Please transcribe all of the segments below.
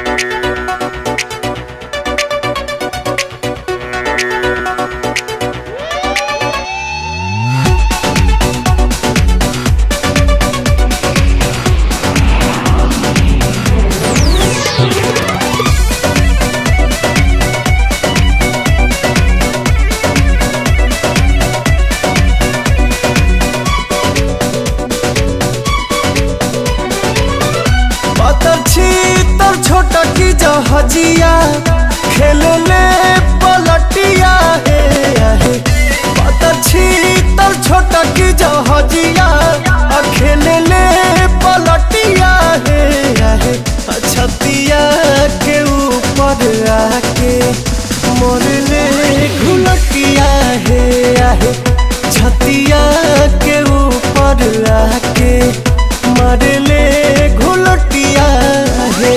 छोटा की जहाजिया खेले ले पलटिया है पता छी तर छोटा की जहाजिया खेले ले पलटिया है छतिया के ऊपर आके मोर ले घुलटिया है छतिया के ऊपर आके मर ले घुलटिया है।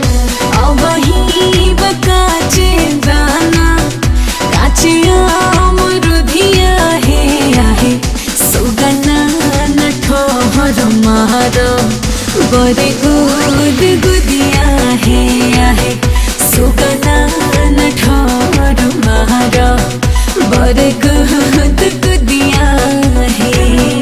बड़े गुद गुदिया है सुगना न ठोर मारो बड़े गुद गुदिया है।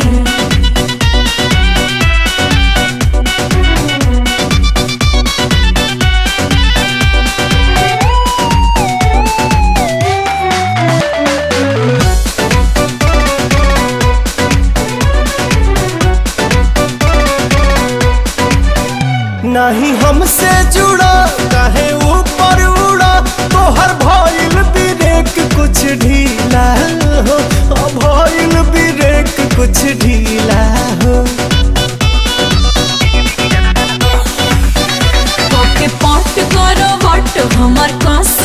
नहीं हमसे जुड़ा काहे ऊपर उड़ा तोहर भइल ब्रेक कुछ ढीला हो भइल ब्रेक कुछ ढीला हो पट करो बट हमार कस